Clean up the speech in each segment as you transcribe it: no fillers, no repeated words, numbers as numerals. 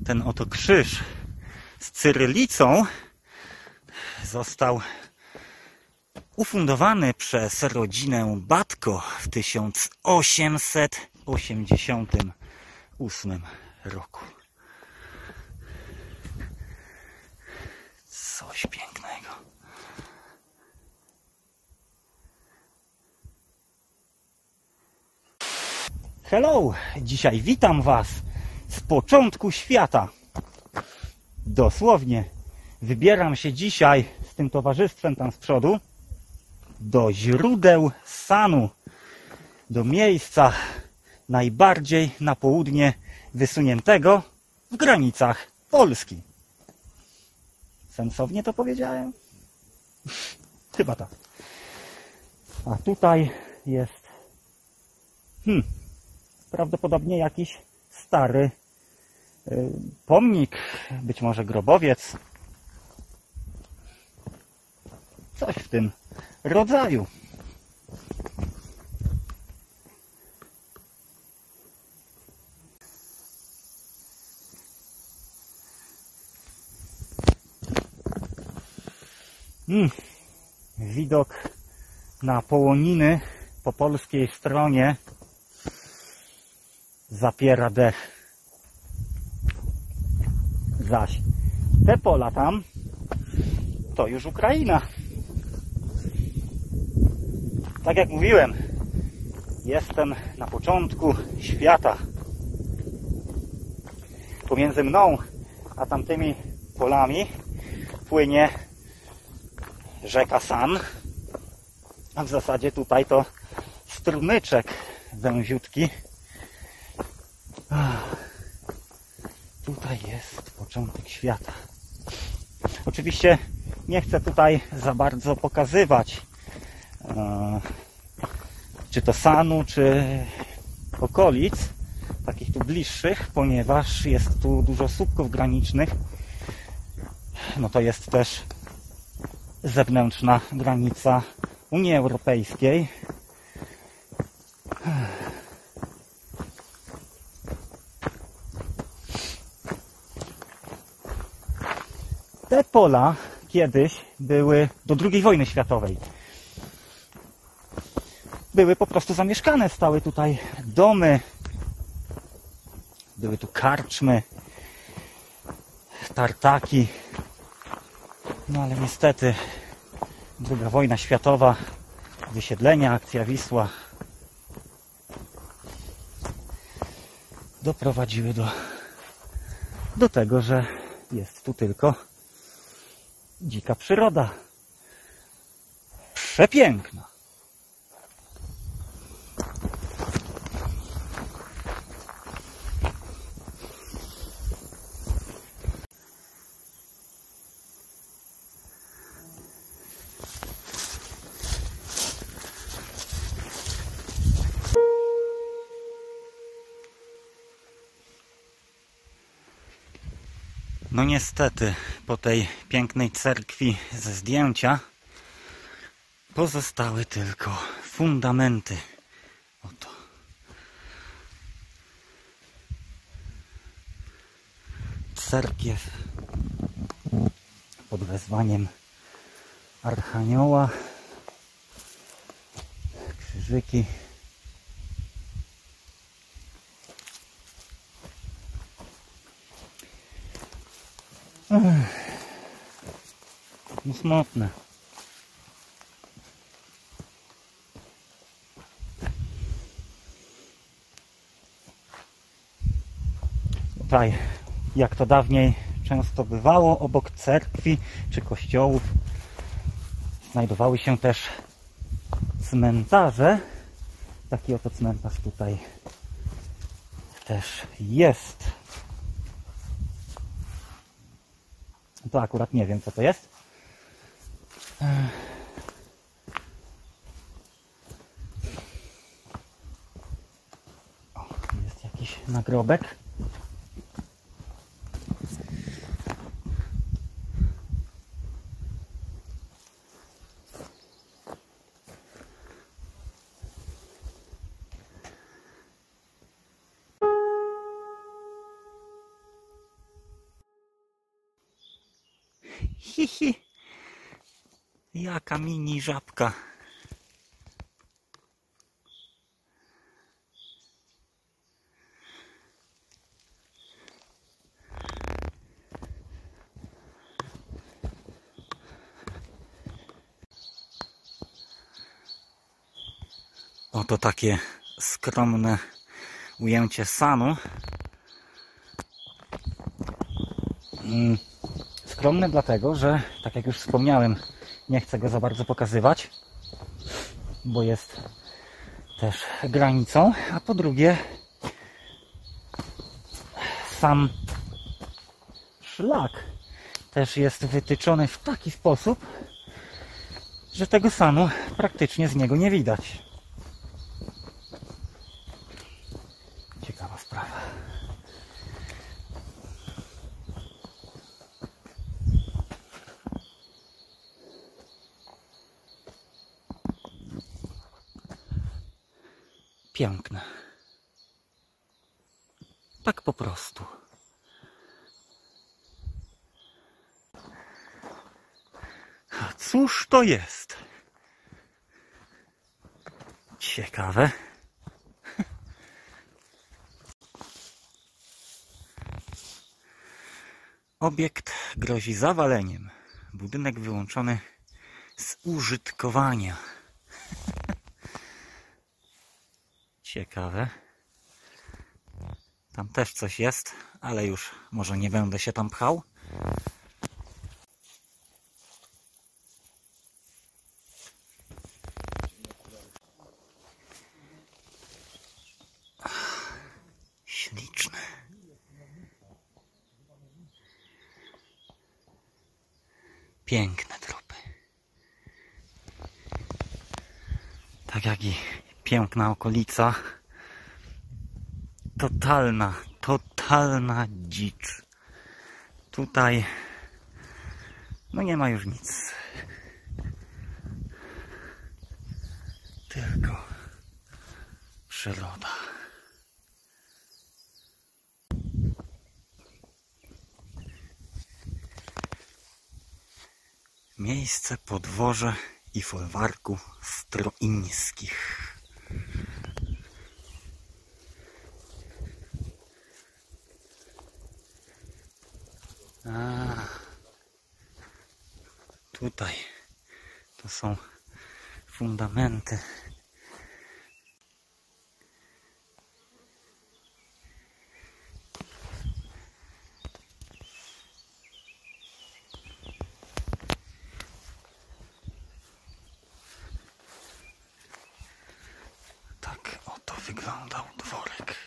Ten oto krzyż z cyrylicą został ufundowany przez rodzinę Batko w 1888 roku. Coś pięknego. Hello! Dzisiaj witam Was z początku świata. Dosłownie wybieram się dzisiaj z tym towarzystwem tam z przodu do źródeł Sanu, do miejsca najbardziej na południe wysuniętego w granicach Polski. Sensownie to powiedziałem? Chyba tak. A tutaj jest prawdopodobnie jakiś stary pomnik, być może grobowiec. Coś w tym rodzaju. Widok na Połoniny po polskiej stronie zapiera dech. Zaś te pola tam to już Ukraina. Tak jak mówiłem, jestem na początku świata. Pomiędzy mną a tamtymi polami płynie rzeka San, a w zasadzie tutaj to strumyczek węziutki. Tutaj jest początek świata. Oczywiście nie chcę tutaj za bardzo pokazywać czy to Sanu, czy okolic takich tu bliższych, ponieważ jest tu dużo słupków granicznych. No to jest też zewnętrzna granica Unii Europejskiej. Te pola kiedyś były do II wojny światowej. Były po prostu zamieszkane, stały tutaj domy, były tu karczmy, tartaki. No ale niestety II wojna światowa, wysiedlenia, akcja Wisła doprowadziły do tego, że jest tu tylko dzika przyroda. Przepiękna. No niestety, po tej pięknej cerkwi ze zdjęcia pozostały tylko fundamenty. Oto. Cerkiew pod wezwaniem Archanioła. Krzyżyki. No smutne. Tutaj, jak to dawniej często bywało, obok cerkwi czy kościołów znajdowały się też cmentarze. Taki oto cmentarz tutaj też jest. To akurat nie wiem, co to jest. O, jest jakiś nagrobek. Hihi. Jaka mini żabka. Oto takie skromne ujęcie sanu. Skromne dlatego, że tak jak już wspomniałem, nie chcę go za bardzo pokazywać, bo jest też granicą, a po drugie sam szlak też jest wytyczony w taki sposób, że tego sanu praktycznie z niego nie widać. Ciekawa sprawa. Piękne. Tak po prostu. A cóż to jest? Ciekawe. Obiekt grozi zawaleniem. Budynek wyłączony z użytkowania. Ciekawe. Tam też coś jest, ale już może nie będę się tam pchał. Śliczne. Piękne tropy. Tak jak i piękna okolica. Totalna dzicz. Tutaj no nie ma już nic. Tylko przyroda. Miejsce, podwoże i folwarku stroińskich. Tutaj to są fundamenty. Tak oto wyglądał dworek.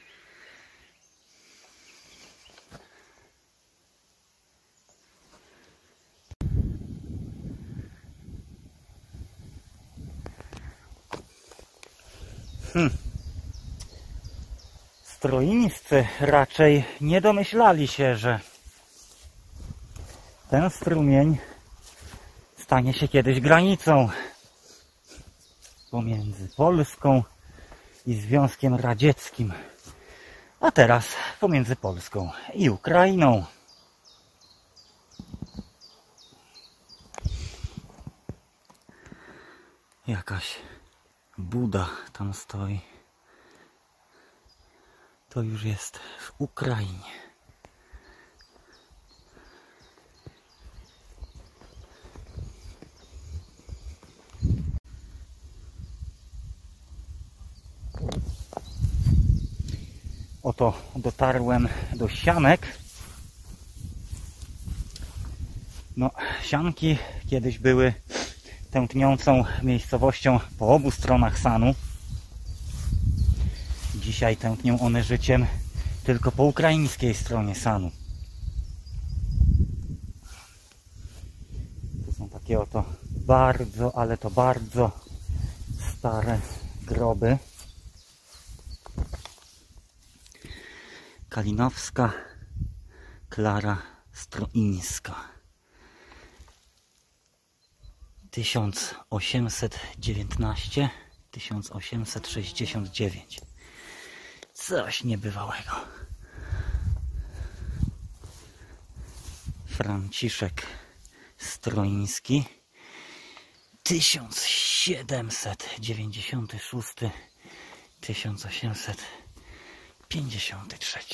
Stroińscy raczej nie domyślali się, że ten strumień stanie się kiedyś granicą pomiędzy Polską i Związkiem Radzieckim, a teraz pomiędzy Polską i Ukrainą. Jakaś Buda tam stoi. To już jest w Ukrainie. Oto dotarłem do Sianek. No, Sianki kiedyś były tętniącą miejscowością po obu stronach Sanu. Dzisiaj tętnią one życiem tylko po ukraińskiej stronie Sanu. To są takie oto bardzo, ale to bardzo stare groby. Kalinowska Klara Stroińska. 1819-1869. Coś niebywałego. Franciszek Stroiński 1796 1853.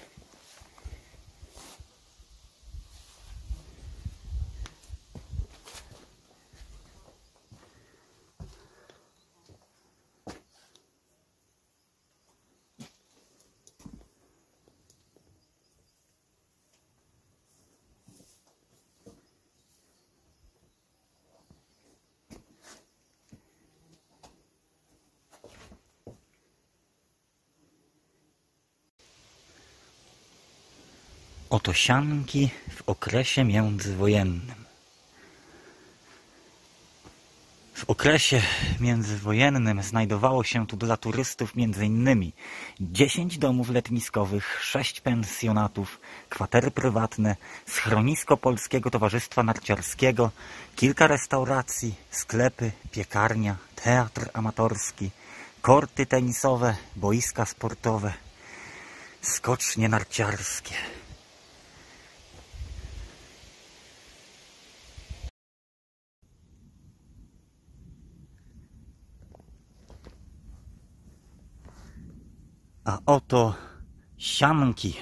Oto sianki w okresie międzywojennym. W okresie międzywojennym znajdowało się tu dla turystów m.in. 10 domów letniskowych, 6 pensjonatów, kwatery prywatne, schronisko Polskiego Towarzystwa Narciarskiego, kilka restauracji, sklepy, piekarnia, teatr amatorski, korty tenisowe, boiska sportowe, skocznie narciarskie. A oto sianki.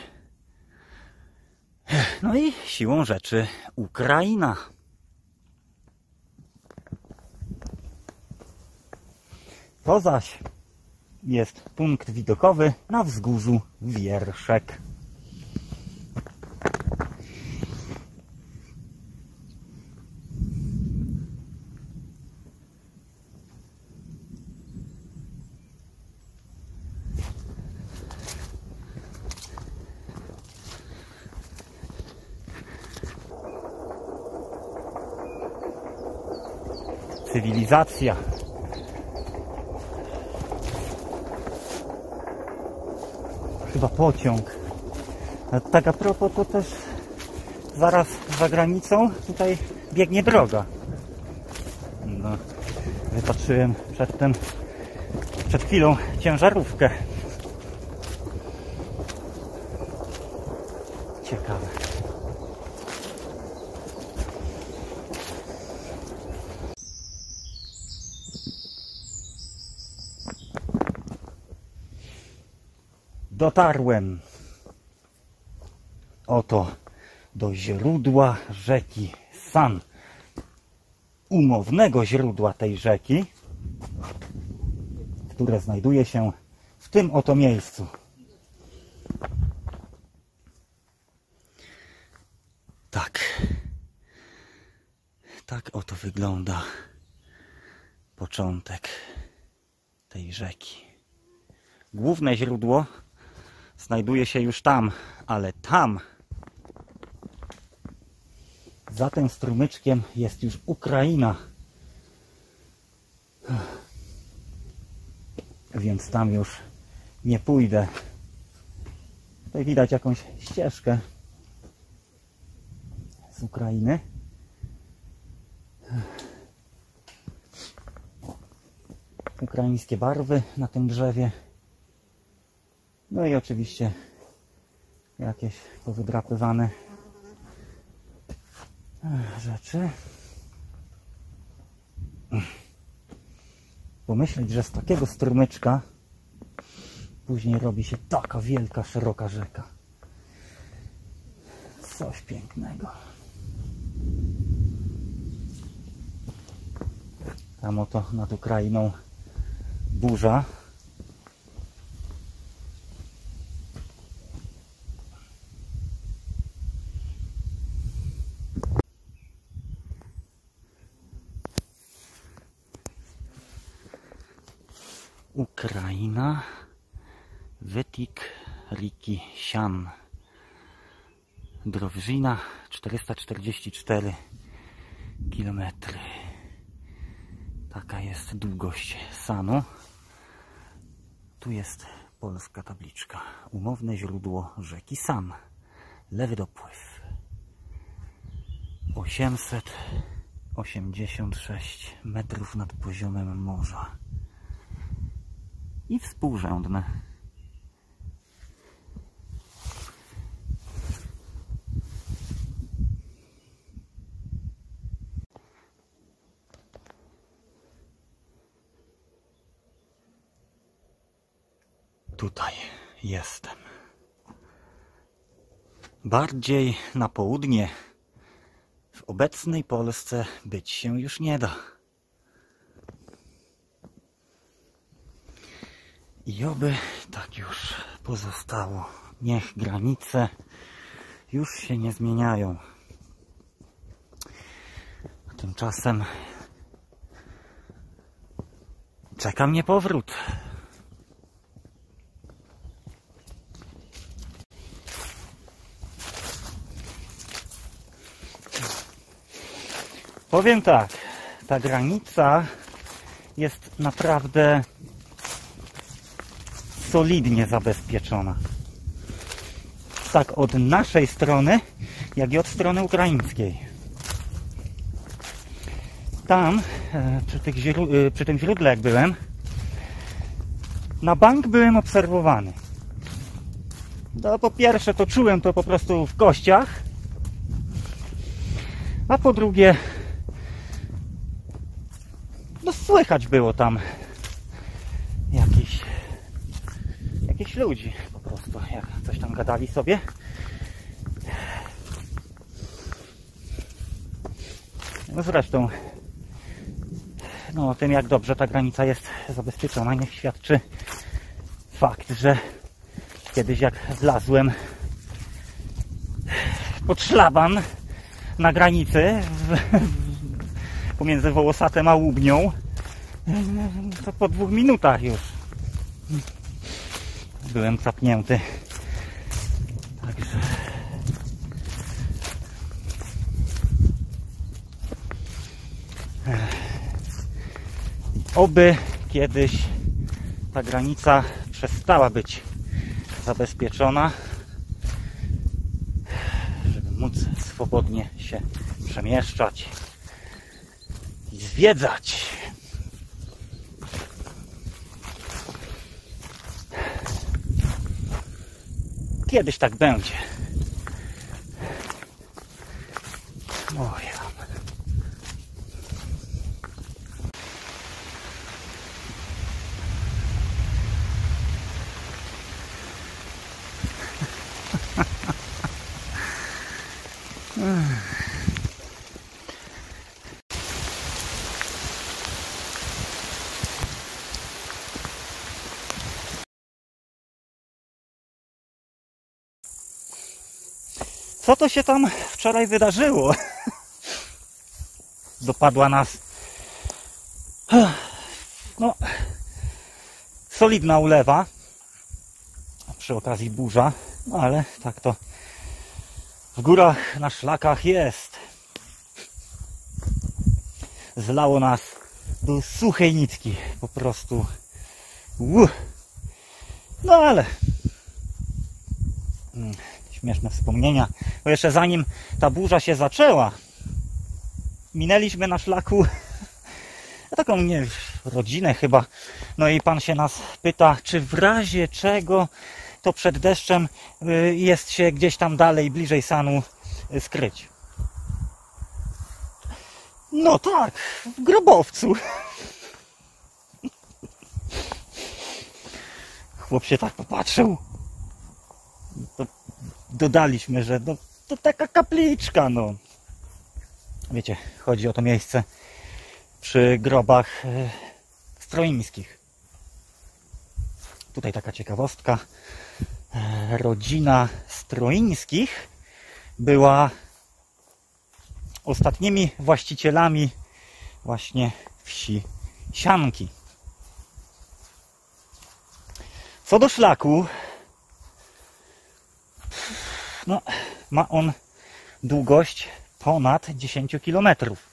No i siłą rzeczy Ukraina. To zaś jest punkt widokowy na wzgórzu Wierszek. Cywilizacja. Chyba pociąg. A tak a propos, to też zaraz za granicą tutaj biegnie droga. No, wypatrzyłem przed chwilą ciężarówkę. Ciekawe. Dotarłem oto do źródła rzeki San, umownego źródła tej rzeki, które znajduje się w tym oto miejscu. Tak oto wygląda początek tej rzeki. Główne źródło znajduje się już tam, ale tam, za tym strumyczkiem, jest już Ukraina. Więc tam już nie pójdę. Tutaj widać jakąś ścieżkę z Ukrainy. Ukraińskie barwy na tym drzewie. No i oczywiście jakieś powydrapywane rzeczy. Pomyśleć, że z takiego strumyczka później robi się taka wielka, szeroka rzeka. Coś pięknego. Tam oto nad Ukrainą burza. Ukraina, Wytik Riki Sian, Drowżyna 444 km. Taka jest długość Sanu. Tu jest polska tabliczka. Umowne źródło rzeki San. Lewy dopływ. 886 metrów nad poziomem morza. I współrzędne. tutaj jestem. Bardziej na południe w obecnej Polsce być się już nie da. I oby tak już pozostało. Niech granice już się nie zmieniają. A tymczasem czeka mnie powrót. Powiem tak, ta granica jest naprawdę solidnie zabezpieczona. Tak od naszej strony, jak i od strony ukraińskiej. Tam, przy tym źródle jak byłem, na bank byłem obserwowany. No, po pierwsze to czułem to po prostu w kościach, a po drugie no słychać było tam jakichś ludzi po prostu, jak coś tam gadali sobie. No zresztą no o tym, jak dobrze ta granica jest zabezpieczona, niech świadczy fakt, że kiedyś jak wlazłem pod szlaban na granicy pomiędzy Wołosatem a Łubnią, to po 2 minutach już byłem capnięty. Także oby kiedyś ta granica przestała być zabezpieczona, żeby móc swobodnie się przemieszczać i zwiedzać. Kiedyś tak będzie. Oj. Co to się tam wczoraj wydarzyło? Dopadła nas no solidna ulewa, przy okazji burza, no ale tak to w górach, na szlakach jest. Zlało nas do suchej nitki, po prostu. No ale śmieszne wspomnienia, bo jeszcze zanim ta burza się zaczęła, minęliśmy na szlaku taką rodzinę chyba, no i pan się nas pyta, czy w razie czego to przed deszczem jest się gdzieś tam dalej, bliżej Sanu skryć. No tak, w grobowcu. Chłop się tak popatrzył. To dodaliśmy, że to taka kapliczka, no. Wiecie, chodzi o to miejsce przy grobach stroińskich. Tutaj taka ciekawostka. Rodzina Stroińskich była ostatnimi właścicielami właśnie wsi Sianki. Co do szlaku, no, ma on długość ponad 10 km.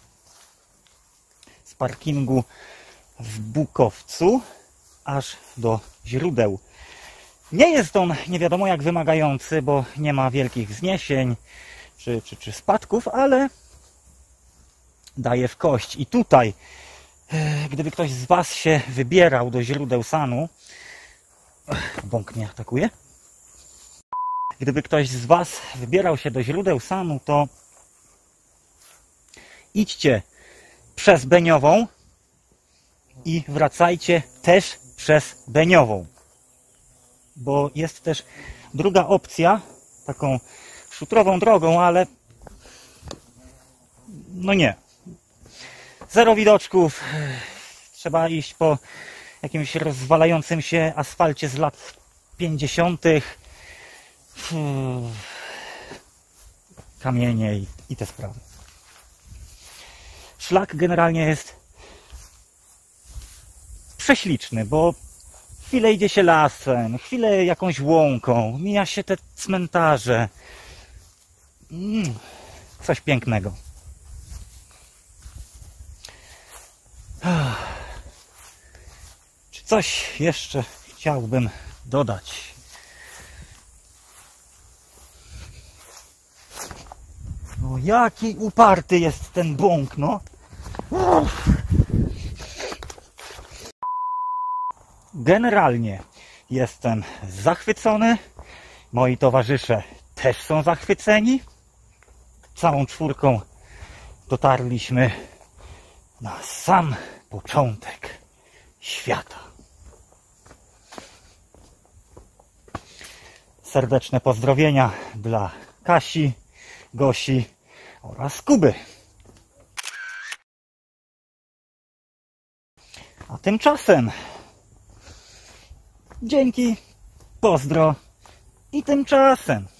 Z parkingu w Bukowcu aż do źródeł. Nie jest on nie wiadomo jak wymagający, bo nie ma wielkich wzniesień czy spadków, ale daje w kość. I tutaj, gdyby ktoś z Was się wybierał do źródeł Sanu, bąk mnie atakuje. Gdyby ktoś z Was wybierał się do źródeł Sanu, to idźcie przez Beniową i wracajcie też przez Beniową. bo jest też druga opcja, taką szutrową drogą, ale no nie. Zero widoczków. Trzeba iść po jakimś rozwalającym się asfalcie z lat 50. Kamienie i te sprawy. Szlak generalnie jest prześliczny, bo chwilę idzie się lasem, chwilę jakąś łąką, mija się te cmentarze. Coś pięknego. Czy coś jeszcze chciałbym dodać? No jaki uparty jest ten bąk, no. Generalnie jestem zachwycony. Moi towarzysze też są zachwyceni. Całą czwórką dotarliśmy na sam początek świata. Serdeczne pozdrowienia dla Kasi, Gosi oraz Kuby. A tymczasem dzięki, pozdro i tymczasem.